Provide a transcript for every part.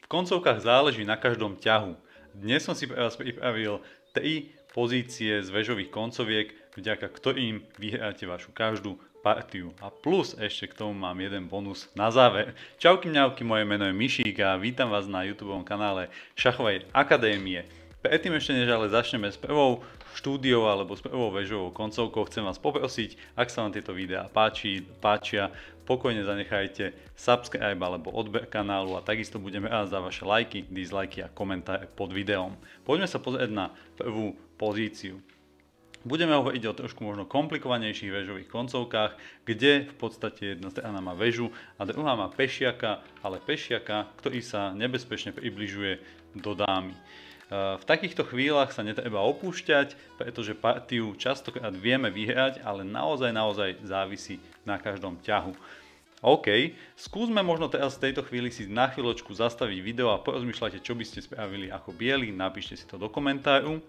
koncovkách záleží na každom ťahu. Dnes som si pripravil 3 pozície z väžových koncoviek, vďaka ktorým vyhráte vašu každú partiu. A plus ešte k tomu mám jeden bonus na záver. Čauky mňauky, moje meno je Mišík a vítam vás na YouTubeovom kanále Šachovej akadémie. Predtým ešte než ale začneme s prvou štúdiou alebo s prvou väžovou koncovkou, chcem vás poprosiť, ak sa vám tieto videá páčia, pokojne zanechajte subscribe alebo odber kanálu a takisto budeme rád za vaše lajky, dislajky a komentáre pod videom. Poďme sa pozrieť na prvú pozíciu. Budeme hovoriť o trošku možno komplikovanejších väžových koncovkách, kde v podstate jedna strana má väžu a druhá má pešiaka, ale pešiaka, ktorý sa nebezpečne približuje do dámy. V takýchto chvíľach sa netreba opúšťať, pretože partiu častokrát vieme vyhrať, ale naozaj závisí na každom ťahu. OK, skúsme možno teraz v tejto chvíli si na chvíľočku zastaviť video a porozmýšľajte, čo by ste spravili ako bieli, napíšte si to do komentáru.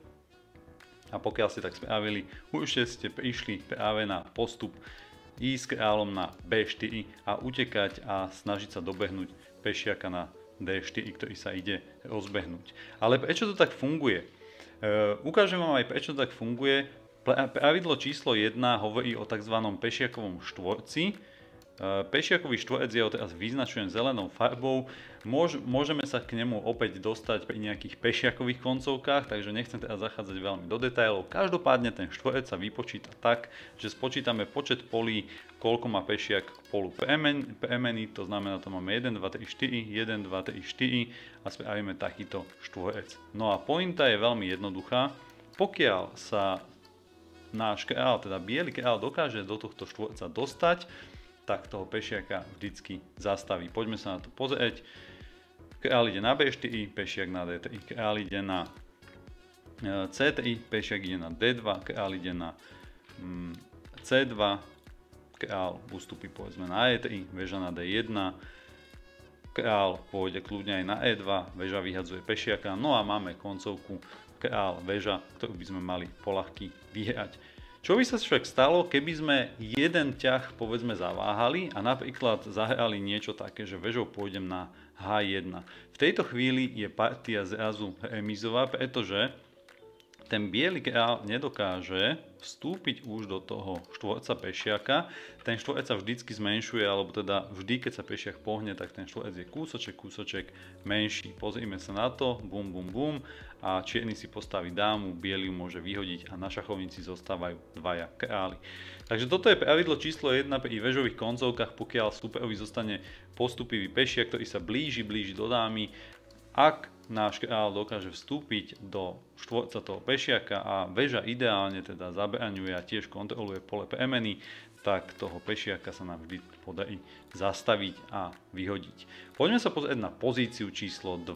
A pokiaľ ste tak spravili, určite ste prišli práve na postup ísť kráľom na B4 a utekať a snažiť sa dobehnúť pešiaka na D4, ktorý sa ide rozbehnúť. Ale prečo to tak funguje? Ukážem vám aj prečo to tak funguje. Pravidlo číslo 1 hovorí o tzv. Pešiakovom štvorci. Pešiakový štvorec ja ho teraz vyznačujem zelenou farbou. Môžeme sa k nemu opäť dostať pri nejakých pešiakových koncovkách, takže nechcem teraz zachádzať veľmi do detailov. Každopádne ten štvorec sa vypočíta tak, že spočítame počet polí, koľko má pešiak k polu premeny, to znamená, to máme 1, 2, 3, 4, 1, 2, 3, 4 a spravíme takýto štvorec. No a pointa je veľmi jednoduchá. Pokiaľ sa náš kráľ, teda biely kráľ, dokáže do tohto štvorca dostať, tak toho pešiaka vždycky zastaví. Poďme sa na to pozrieť. Kráľ ide na B4, pešiak na D3, kráľ ide na C3, pešiak ide na D2, kráľ ide na C2, kráľ ustúpi povedzme na E3, väža na D1, kráľ pôjde kľudne aj na E2, väža vyhadzuje pešiaka, no a máme koncovku kráľ, väža, ktorú by sme mali poľahky vyhrať. Čo by sa však stalo, keby sme jeden ťah povedzme zaváhali a napríklad zahrali niečo také, že väžou pôjdem na H1. V tejto chvíli je partia zrazu remizová, pretože ten biely kráľ nedokáže vstúpiť už do toho štvorca pešiaka. Ten štvorec sa vždycky zmenšuje, alebo teda vždy, keď sa pešiak pohne, tak ten štvorec je kúsoček menší. Pozrime sa na to, bum, bum, bum. A čierny si postaví dámu, biely ju môže vyhodiť a na šachovnici zostávajú dvaja králi. Takže toto je pravidlo číslo 1 pri väžových koncovkách, pokiaľ súperovi zostane postupivý pešiak, ktorý sa blíži do dámy. Ak náš kráľ dokáže vstúpiť do štvorca toho pešiaka a väža ideálne teda zabraňuje a tiež kontroluje pole premeny, tak toho pešiaka sa nám vždy podarí zastaviť a vyhodiť. Poďme sa pozrieť na pozíciu číslo 2.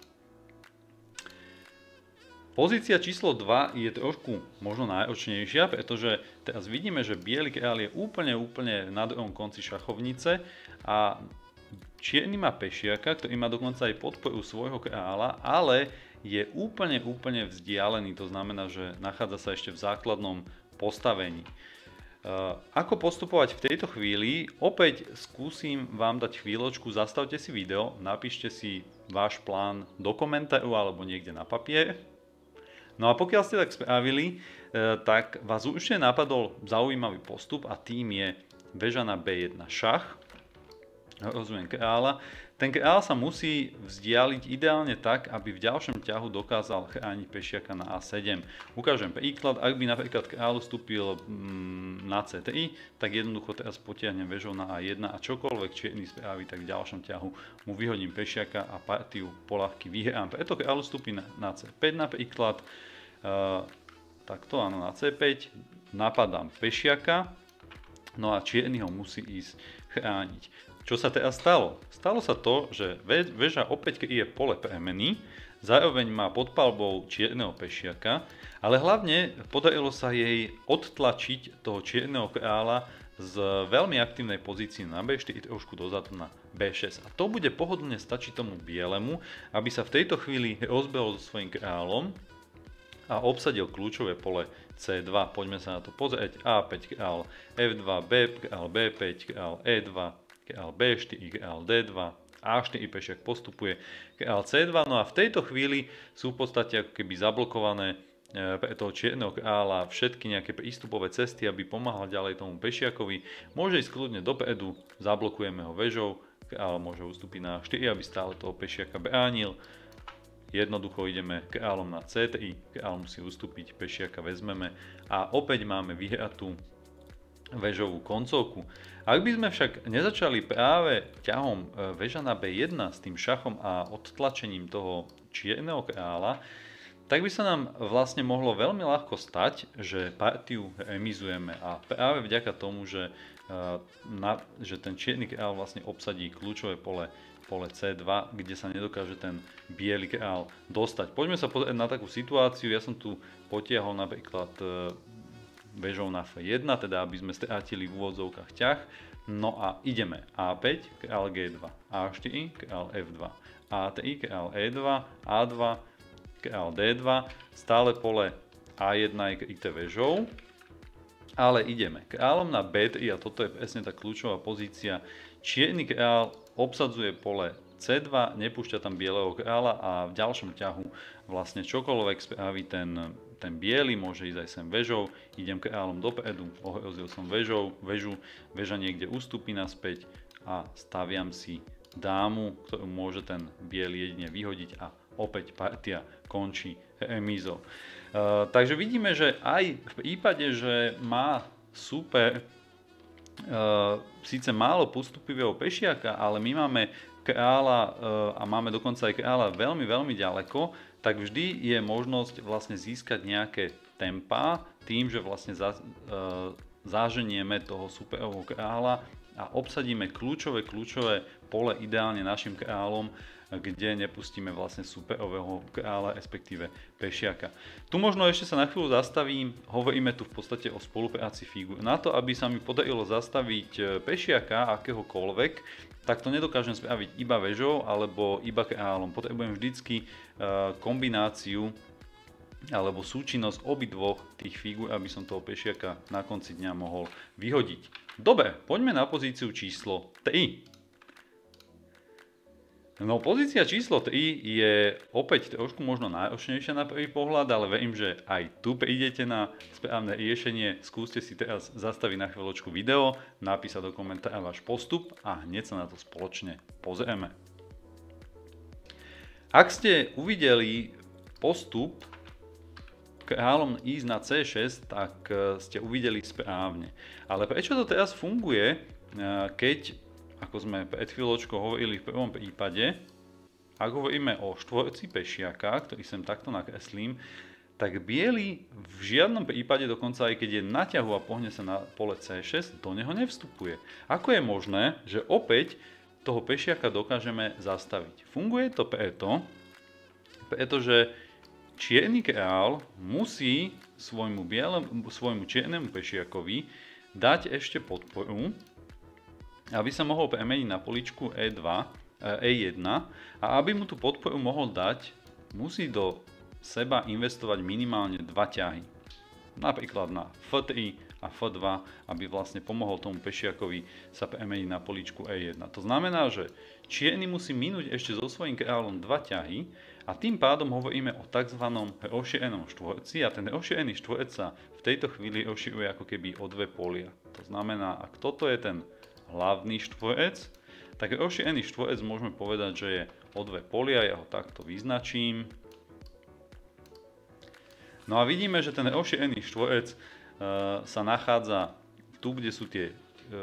Pozícia číslo 2 je trošku možno náročnejšia, pretože teraz vidíme, že biely kráľ je úplne na druhom konci šachovnice a čierny má pešiaka, ktorý má dokonca aj podporu svojho kráľa, ale je úplne vzdialený, to znamená, že nachádza sa ešte v základnom postavení. Ako postupovať v tejto chvíli? Opäť skúsim vám dať chvíľočku, zastavte si video, napíšte si váš plán do komentáru alebo niekde na papier. No a pokiaľ ste tak spravili, tak vás určite napadol zaujímavý postup a tým je väža na B1 šach. Rozumiem kráľa. Ten kráľ sa musí vzdialiť ideálne tak, aby v ďalšom ťahu dokázal chrániť pešiaka na A7. Ukážem príklad, ak by napríklad kráľ vstúpil na C3, tak jednoducho teraz potiahnem väžou na A1 a čokoľvek čierny spraví, tak v ďalšom ťahu mu vyhodím pešiaka a partiu poľahky vyhrám. Preto kráľ vstúpi na C5 napríklad, takto áno, na C5, napadám pešiaka, no a čierny ho musí ísť chrániť. Čo sa teraz stalo? Stalo sa to, že väža opäť kryje pole premeny, zároveň má pod palbou čierneho pešiaka, ale hlavne podarilo sa jej odtlačiť toho čierneho kráľa z veľmi aktívnej pozície na B4 trošku dozadu na B6. A to bude pohodlne stačiť tomu bielemu, aby sa v tejto chvíli rozbehol so svojím kráľom a obsadil kľúčové pole C2. Poďme sa na to pozrieť. A5 kráľ F2, B kráľ B5, kráľ E2, kráľ B4, kráľ D2, A4 pešiak postupuje kráľ C2, no a v tejto chvíli sú v podstate ako keby zablokované pre toho čierneho kráľa všetky nejaké prístupové cesty, aby pomáhal ďalej tomu pešiakovi. Môže ísť kľudne dopredu, zablokujeme ho vežou, kráľ môže ustúpiť na A4, aby stále toho pešiaka bránil. Jednoducho ideme kráľom na C3, kráľ musí ustúpiť, pešiaka vezmeme a opäť máme vyhratú vežovú koncovku. Ak by sme však nezačali práve ťahom veža na B1 s tým šachom a odtlačením toho čierneho kráľa, tak by sa nám vlastne mohlo veľmi ľahko stať, že partiu remizujeme a práve vďaka tomu, že ten čierny kráľ vlastne obsadí kľúčové pole C2, kde sa nedokáže ten biely kráľ dostať. Poďme sa pozrieť na takú situáciu, ja som tu potiahol napríklad vežou na F1, teda aby sme strátili v úvodzovkách ťah. No a ideme A5, kráľ G2, A4, kráľ F2, A3, kráľ E2, A2, kráľ D2, stále pole A1 je kryté vežou, ale ideme kráľom na B3 a toto je presne tá kľúčová pozícia. Čierny kráľ obsadzuje pole C2, nepúšťa tam bieleho kráľa a v ďalšom ťahu vlastne čokoľvek spraví ten biely, môže ísť aj sem vežou, idem kráľom dopredu, ohrozil som vežu, veža niekde ustúpi naspäť a staviam si dámu, ktorú môže ten biely jedine vyhodiť a opäť partia končí remízou. Takže vidíme, že aj v prípade, že má super síce málo postupivého pešiaka, ale my máme kráľa a máme dokonca aj kráľa veľmi, veľmi ďaleko, tak vždy je možnosť vlastne získať nejaké tempa tým, že vlastne zaženieme toho superového kráľa a obsadíme kľúčové pole ideálne našim kráľom, kde nepustíme vlastne superového kráľa, respektíve pešiaka. Tu možno ešte sa na chvíľu zastavím, hovoríme tu v podstate o spolupráci figúr. Na to, aby sa mi podarilo zastaviť pešiaka akéhokoľvek, tak to nedokážem spraviť iba vežou alebo iba kráľom. Potrebujem vždycky kombináciu alebo súčinnosť obidvoch tých figúr, aby som toho pešiaka na konci dňa mohol vyhodiť. Dobre, poďme na pozíciu číslo 3. No, pozícia číslo 3 je opäť trošku možno náročnejšia na prvý pohľad, ale verím, že aj tu prídete na správne riešenie. Skúste si teraz zastaviť na chvíľočku video, napísať do komentára váš postup a hneď sa na to spoločne pozrieme. Ak ste uvideli postup kráľom ísť na C6, tak ste uvideli správne. Ale prečo to teraz funguje, keď, ako sme pred chvíľočkou hovorili v prvom prípade, ak hovoríme o štvorci pešiaka, ktorý sem takto nakreslím, tak biely v žiadnom prípade, dokonca aj keď je na ťahu a pohne sa na pole C6, do neho nevstupuje. Ako je možné, že opäť toho pešiaka dokážeme zastaviť? Funguje to pretože čierny kráľ musí svojmu čiernemu pešiakovi dať ešte podporu, aby sa mohol premeniť na poličku E1 a aby mu tú podporu mohol dať, musí do seba investovať minimálne 2 ťahy. Napríklad na F3 a F2, aby vlastne pomohol tomu pešiakovi sa premeniť na poličku E1. To znamená, že čierny musí minúť ešte so svojím kráľom 2 ťahy a tým pádom hovoríme o tzv. Rozšírenom štvorci a ten rozšírený štvorec sa v tejto chvíli rozšíruje ako keby o 2 polia. To znamená, ak toto je ten hlavný štvorec, tak rozšírený štvorec môžeme povedať, že je o 2 polia, ja ho takto vyznačím. No a vidíme, že ten rozšírený štvorec sa nachádza tu, kde sú tie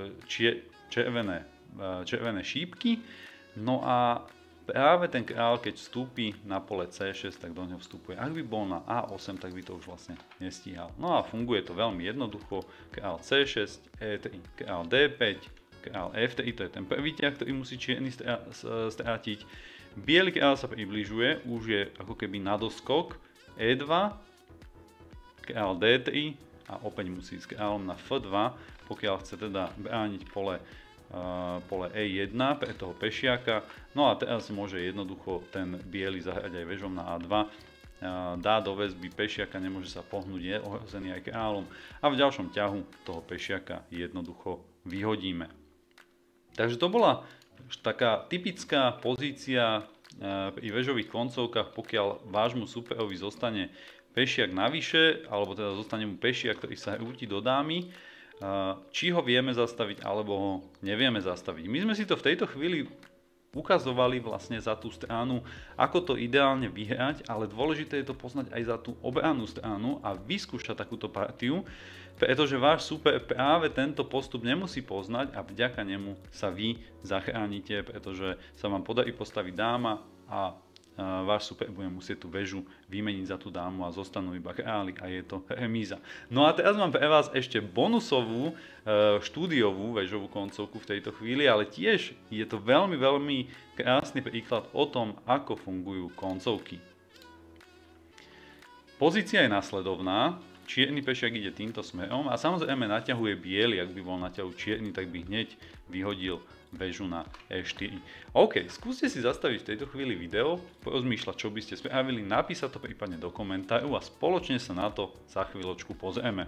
červené šípky. No a práve ten kráľ, keď vstúpi na pole C6, tak do neho vstupuje. Ak by bol na A8, tak by to už vlastne nestíhal. No a funguje to veľmi jednoducho. Kráľ C6, E3, kráľ D5, kráľ F3, to je ten prvý ťah, ktorý musí čierny strátiť. Biely kráľ sa približuje, už je ako keby na doskok. E2, kráľ D3 a opäť musí ísť kráľom na F2, pokiaľ chce teda brániť pole E1 pre toho pešiaka. No a teraz môže jednoducho ten biely zahrať aj vežom na A2. Dá do väzby pešiaka, nemôže sa pohnúť, je ohrozený aj kráľom a v ďalšom ťahu toho pešiaka jednoducho vyhodíme. Takže to bola taká typická pozícia pri väžových koncovkách, pokiaľ vášmu superovi zostane pešiak navyše, alebo teda zostane mu pešiak, ktorý sa rúti do dámy, či ho vieme zastaviť, alebo ho nevieme zastaviť. My sme si to v tejto chvíli ukazovali vlastne za tú stranu, ako to ideálne vyhrať, ale dôležité je to poznať aj za tú obrannú stranu a vyskúšať takúto partiu, pretože váš super práve tento postup nemusí poznať a vďaka nemu sa vy zachránite, pretože sa vám podarí postaviť dáma a váš super bude musieť tú väžu vymeniť za tú dámu a zostanú iba králi a je to remíza. No a teraz mám pre vás ešte bonusovú štúdiovú väžovú koncovku v tejto chvíli, ale tiež je to veľmi, veľmi krásny príklad o tom, ako fungujú koncovky. Pozícia je nasledovná. Čierny pešiak ide týmto smerom a samozrejme naťahuje biely, ak by bol naťahu čierny, tak by hneď vyhodil väžu na E4. OK, skúste si zastaviť v tejto chvíli video, porozmýšľať, čo by ste spravili, napísať to prípadne do komentáru a spoločne sa na to za chvíľočku pozrieme.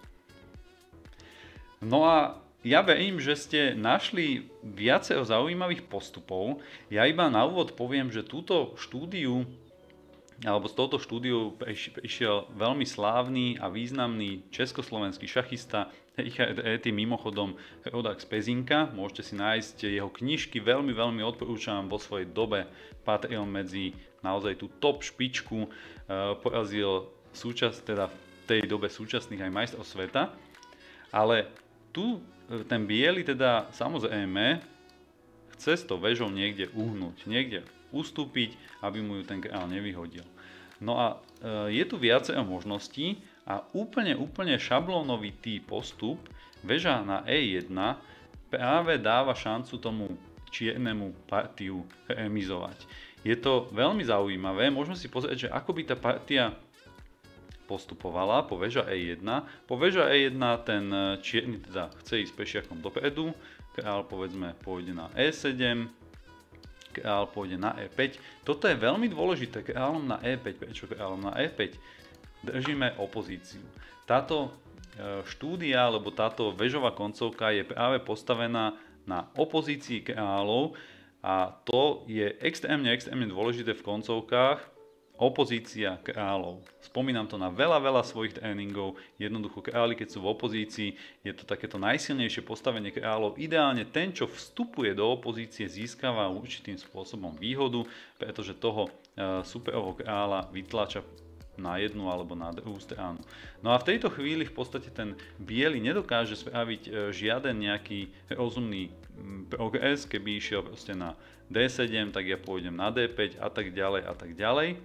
No a ja verím, že ste našli viacero zaujímavých postupov. Ja iba na úvod poviem, že túto štúdiu alebo z touto štúdiu prišiel veľmi slávny a významný československý šachista Richard Reti, mimochodom rodák z Pezinka. Môžete si nájsť jeho knižky, veľmi, veľmi odporúčam, vo svojej dobe patril medzi naozaj tú top špičku, porazil teda v tej dobe súčasných aj majstrov sveta. Ale tu ten biely teda samozrejme chce s tou väžou niekde uhnúť, niekde ustúpiť, aby mu ju ten král nevyhodil. No a je tu viacero možností a úplne šablónový postup, väža na E1, práve dáva šancu tomu čiernemu partiu remizovať. Je to veľmi zaujímavé, môžeme si pozrieť, že ako by tá partia postupovala po väža E1. Po väža E1 ten čierny teda chce ísť pešiakom dopredu, král povedzme pôjde na E7, král pôjde na E5. Toto je veľmi dôležité, kráľom na E5. Prečo kráľom na E5? Držíme opozíciu. Táto štúdia, alebo táto väžová koncovka je práve postavená na opozícii kráľov a to je extrémne dôležité v koncovkách. Opozícia kráľov. Spomínam to na veľa svojich tréningov. Jednoducho králi, keď sú v opozícii, je to takéto najsilnejšie postavenie kráľov. Ideálne ten, čo vstupuje do opozície, získava určitým spôsobom výhodu, pretože toho superového kráľa vytlača na jednu alebo na druhú stranu. No a v tejto chvíli v podstate ten biely nedokáže spraviť žiaden nejaký rozumný progres. Keby išiel proste na D7, tak ja pôjdem na D5 a tak ďalej a tak ďalej.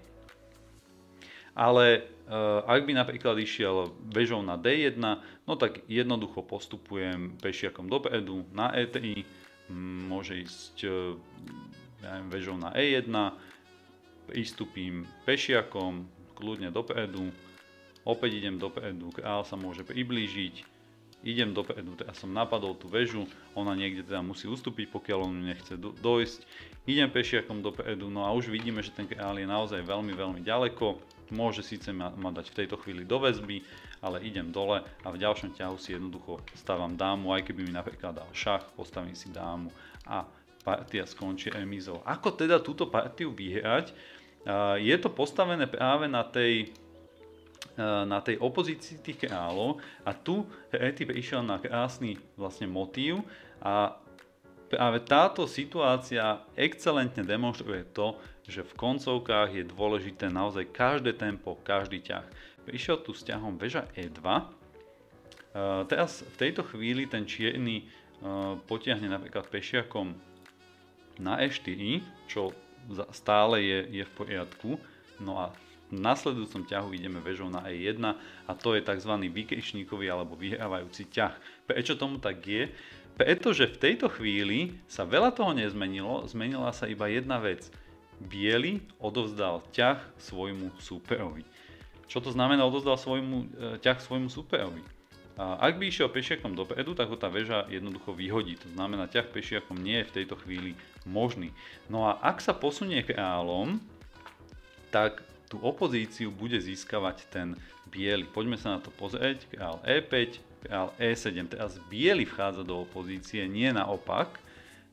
Ale ak by napríklad išiel väžou na D1, no tak jednoducho postupujem pešiakom dopredu na E3, môže ísť väžou na E1, pristúpim pešiakom kľudne dopredu, opäť idem dopredu, král sa môže priblížiť, idem dopredu, teraz som napadol tú väžu, ona niekde teda musí ustúpiť, pokiaľ on nechce dojsť, idem pešiakom dopredu, no a už vidíme, že ten král je naozaj veľmi ďaleko. Môže síce ma dať v tejto chvíli do väzby, ale idem dole a v ďalšom ťahu si jednoducho stávam dámu, aj keby mi napríklad dal šach, postavím si dámu a partia skončí remízou. Ako teda túto partiu vyhrať? Je to postavené práve na tej opozícii tých kráľov a tu Reti prišiel na krásny vlastne motív a práve táto situácia excelentne demonstruje to, že v koncovkách je dôležité naozaj každé tempo, každý ťah. Prišiel tu s ťahom väža E2. Teraz v tejto chvíli ten čierny potiahne napríklad pešiakom na E4, čo stále je v poriadku. No a v nasledujúcom ťahu ideme väžou na E1 a to je tzv. Vykričníkový alebo vyhrávajúci ťah. Prečo tomu tak je? Pretože v tejto chvíli sa veľa toho nezmenilo, zmenila sa iba jedna vec. Biely odovzdal ťah svojmu súperovi. Čo to znamená odovzdal ťah svojmu súperovi? Ak by išiel pešiakom dopredu, tak ho tá väža jednoducho vyhodí. To znamená, ťah pešiakom nie je v tejto chvíli možný. No a ak sa posunie kráľom, tak tú opozíciu bude získavať ten biely. Poďme sa na to pozrieť. Kráľ E5, kráľ E7. Teraz biely vchádza do opozície, nie naopak.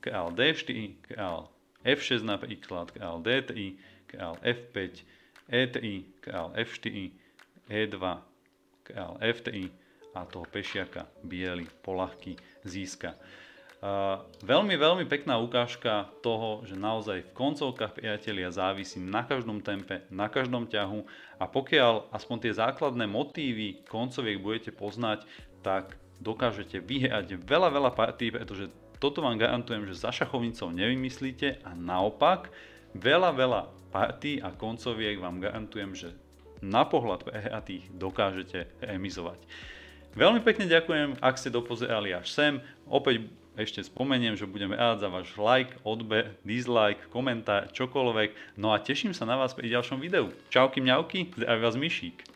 KL D4, KL F6 napríklad, KL DTI, KL F5, ETI, KL F4, E2, KL FTI a toho pešiaka biely poľahky získa. Veľmi pekná ukážka toho, že naozaj v koncovkách, priatelia, závisí na každom tempe, na každom ťahu a pokiaľ aspoň tie základné motívy koncoviek budete poznať, tak dokážete vyhrať veľa partí, pretože toto vám garantujem, že za šachovnicou nevymyslíte a naopak veľa partí a koncoviek vám garantujem, že na pohľad prehratých dokážete remizovať. Veľmi pekne ďakujem, ak ste dopozerali až sem. Opäť ešte spomeniem, že budem rád za váš like, odber, dislike, komentár, čokoľvek. No a teším sa na vás pri ďalšom videu. Čauky mňauky, zdraví vás Myšík.